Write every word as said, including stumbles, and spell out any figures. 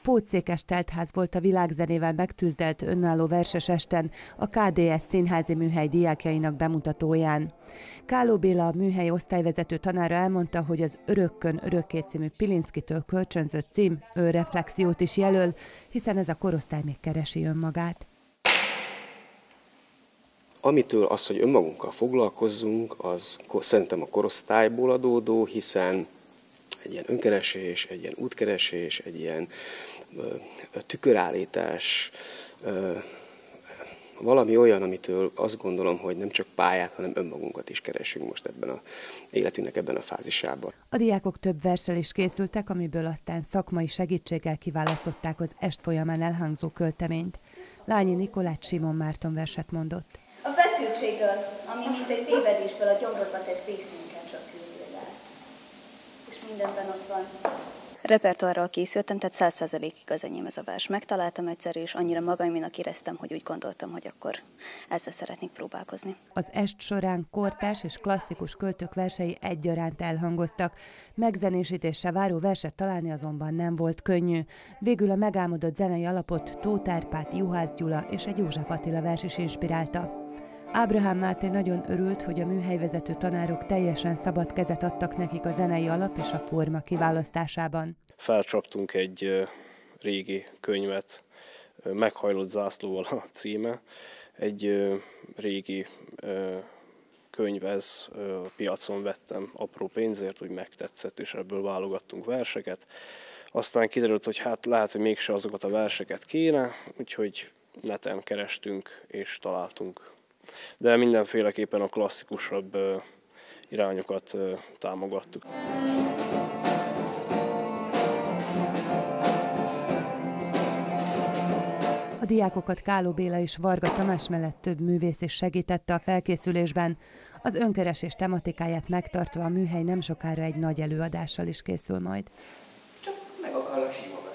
Pótszékes teltház volt a világzenével megtűzdelt önálló verses esten a ká dé es színházi műhely diákjainak bemutatóján. Káló Béla, a műhely osztályvezető tanára elmondta, hogy az Örökkön örökké című Pilinszkitől kölcsönzött cím önreflexiót is jelöl, hiszen ez a korosztály még keresi önmagát. Amitől az, hogy önmagunkkal foglalkozzunk, az szerintem a korosztályból adódó, hiszen egy ilyen önkeresés, egy ilyen útkeresés, egy ilyen ö, tükörállítás, ö, valami olyan, amitől azt gondolom, hogy nem csak pályát, hanem önmagunkat is keresünk most ebben az életünknek ebben a fázisában. A diákok több verssel is készültek, amiből aztán szakmai segítséggel kiválasztották az est folyamán elhangzó költeményt. Lányi Nikolát Simon Márton verset mondott. A feszültségről, ami mint egy tévedésből a gyomrodba tett részünket csak küldül el. És mindenben ott van. Repertoárral készültem, tehát száz százalékig az enyém ez a vers. Megtaláltam egyszer, és annyira magaminak éreztem, hogy úgy gondoltam, hogy akkor ezzel szeretnék próbálkozni. Az est során kortárs és klasszikus költők versei egyaránt elhangoztak. Megzenésítésre váró verset találni azonban nem volt könnyű. Végül a megálmodott zenei alapot Tóth Árpád, Juhász Gyula és egy József Attila vers is inspirálta. Ábrahám Máté nagyon örült, hogy a műhelyvezető tanárok teljesen szabad kezet adtak nekik a zenei alap és a forma kiválasztásában. Felcsaptunk egy régi könyvet, Meghajlott zászlóval a címe. Egy régi könyv ez, a piacon vettem apró pénzért, úgy megtetszett, és ebből válogattunk verseket. Aztán kiderült, hogy hát lehet, hogy mégse azokat a verseket kéne, úgyhogy neten kerestünk és találtunk. De mindenféleképpen a klasszikusabb irányokat támogattuk. A diákokat Káló Béla és Varga Tamás mellett több művész is segítette a felkészülésben. Az önkeresés tematikáját megtartva a műhely nem sokára egy nagy előadással is készül majd. Csak meg akarlak simogatni.